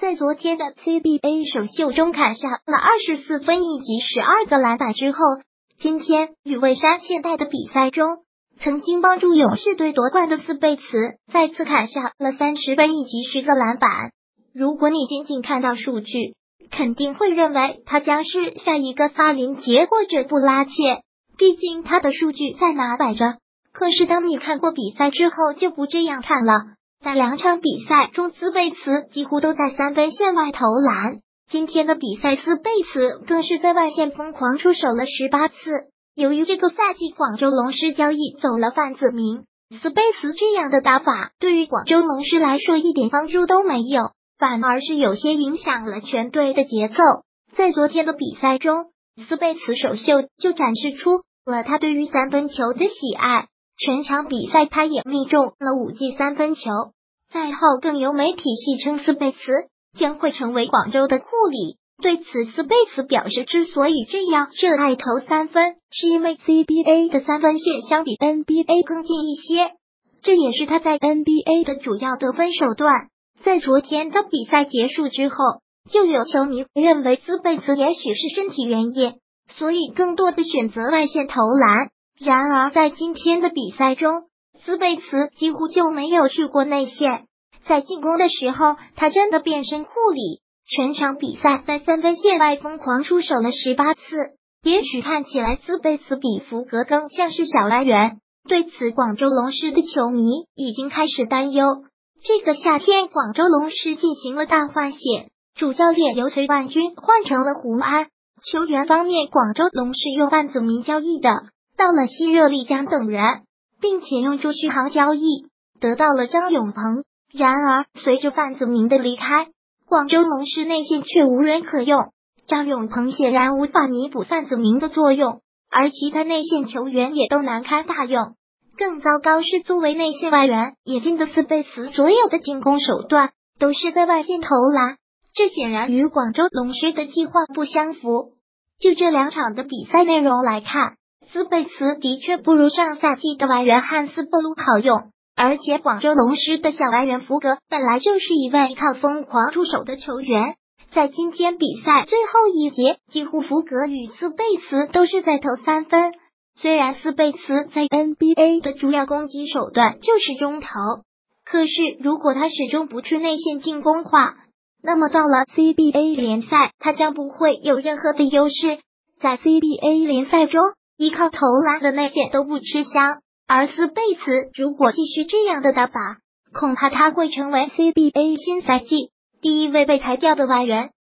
在昨天的 CBA 首秀中砍下了24分以及12个篮板之后，今天与蔚山现代的比赛中，曾经帮助勇士队夺冠的斯贝茨再次砍下了30分以及10个篮板。如果你仅仅看到数据，肯定会认为他将是下一个萨林杰或者布拉切，毕竟他的数据在哪摆着。可是当你看过比赛之后，就不这样看了。在2场比赛中，斯贝茨几乎都在3分线外投篮。今天的比赛，斯贝茨更是在外线疯狂出手了18次。由于这个赛季广州龙狮交易走了范子铭，斯贝茨这样的打法对于广州龙狮来说一点帮助都没有，反而是有些影响了全队的节奏。在昨天的比赛中，斯贝茨首秀就展示出了他对于3分球的喜爱。全场比赛他也命中了5记3分球。赛后更有媒体戏称斯贝茨将会成为广州的库里。对此，斯贝茨表示，之所以这样热爱投3分，是因为 CBA 的3分线相比 NBA 更近一些，这也是他在 NBA 的主要得分手段。在昨天的比赛结束之后，就有球迷认为斯贝茨也许是身体原因，所以更多的选择外线投篮。然而在今天的比赛中，斯贝茨几乎就没有去过内线，在进攻的时候他真的变身库里，全场比赛在3分线外疯狂出手了18次。也许看起来斯贝茨比福格更像是小外援，对此广州龙狮的球迷已经开始担忧。这个夏天广州龙狮进行了大换血，主教练由崔万军换成了胡安，球员方面广州龙狮用范子铭交易的到了希热丽江等人，并且用朱旭豪交易得到了张永鹏。然而随着范子铭的离开，广州龙狮内线却无人可用，张永鹏显然无法弥补范子铭的作用，而其他内线球员也都难堪大用。更糟糕是作为内线外援引进的斯贝茨，所有的进攻手段都是在外线投篮，这显然与广州龙狮的计划不相符。就这2场的比赛内容来看，斯贝茨的确不如上赛季的外援汉斯布鲁好用，而且广州龙狮的小外援福格本来就是一位靠疯狂出手的球员，在今天比赛最后一节，几乎福格与斯贝茨都是在投3分。虽然斯贝茨在 NBA 的主要攻击手段就是中投，可是如果他始终不去内线进攻化，那么到了 CBA 联赛他将不会有任何的优势。在 CBA 联赛中，依靠投篮的内线都不吃香，而斯贝茨如果继续这样的打法，恐怕他会成为 CBA 新赛季第一位被裁掉的外援。